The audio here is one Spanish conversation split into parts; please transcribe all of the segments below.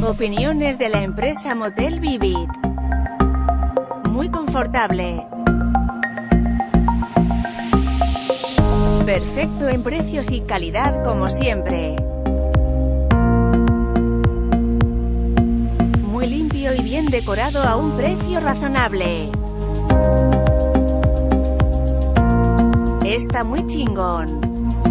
Opiniones de la empresa Motel Vivid. Muy confortable. Perfecto en precios y calidad como siempre. Muy limpio y bien decorado a un precio razonable. Está muy chingón.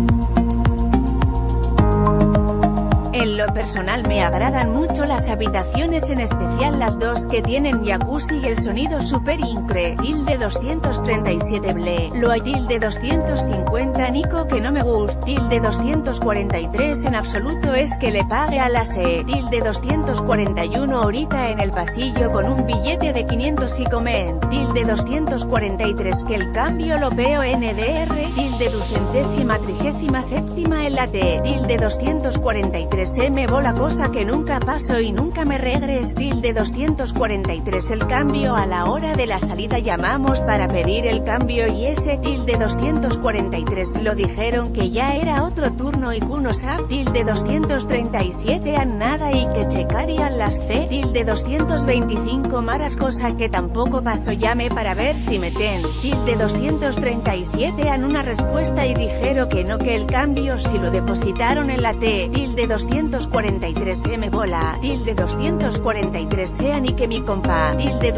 En lo personal me agradan mucho las habitaciones, en especial las dos que tienen jacuzzi y el sonido super incre. Tilde 237 ble. Lo hay tilde 250 Nico que no me gusta. Tilde 243 en absoluto es que le pague a la SE. Tilde 241 ahorita en el pasillo con un billete de 500 y comen. Tilde 243 que el cambio lo veo NDR. Tilde 237ª en la T. Tilde 243 me bola cosa que nunca paso y nunca me regres. Tilde 243 el cambio a la hora de la salida llamamos para pedir el cambio y ese. Tilde 243 lo dijeron que ya era otro turno y Kunosap. Tilde 237 a nada y que checarían las C. Tilde 225 maras cosa que tampoco pasó, llame para ver si meten. Tilde 237 an una respuesta y dijeron que no, que el cambio si lo depositaron en la T. Tilde 243 me bola. Tilde 243 sean y que mi compa. Tilde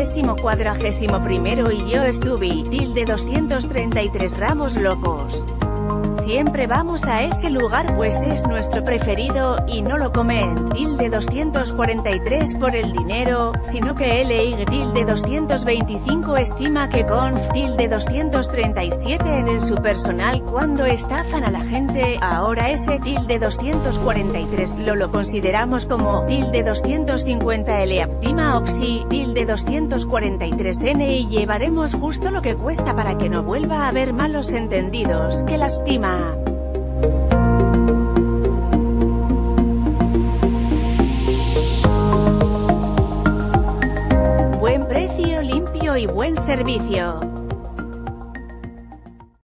241 y yo estuve. Tilde 233 ramos locos. Siempre vamos a ese lugar pues es nuestro preferido, y no lo comen. Tilde 243 por el dinero, sino que LY. Tilde 225 estima que conf. Tilde 237 en su personal cuando estafan a la gente. Ahora ese. Tilde 243 lo consideramos como. Tilde 250 L Aptima Oxy. Tilde 243 N y llevaremos justo lo que cuesta para que no vuelva a haber malos entendidos. Que lástima. Buen precio, limpio y buen servicio.